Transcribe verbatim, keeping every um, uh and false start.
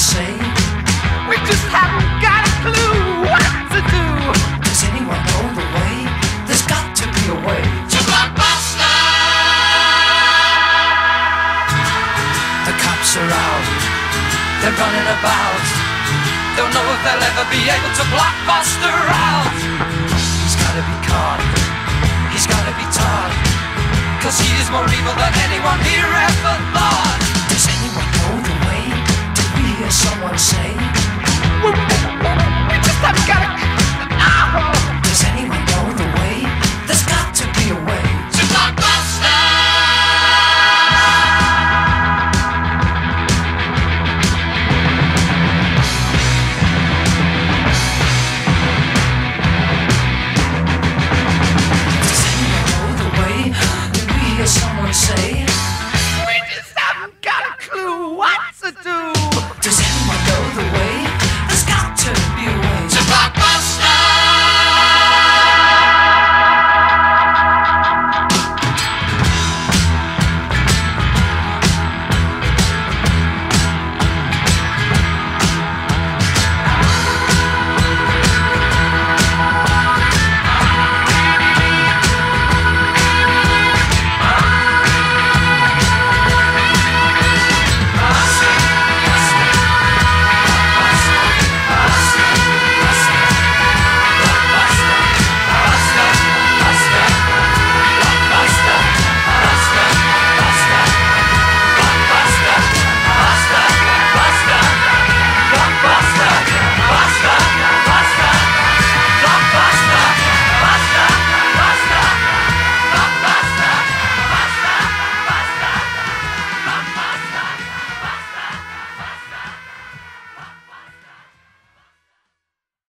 say? We just haven't got a clue what to do. Does anyone know the way? There's got to be a way to Blockbuster. The cops are out, they're running about. Don't know if they'll ever be able to Blockbuster out. He's gotta be caught, he's gotta be taught, 'cause he is more evil than anyone here ever thought. Does anyone know the way? Did we hear someone say? We, we, we just haven't got a clue.